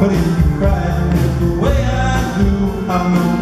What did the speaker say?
But if you cry the way I do, I'll know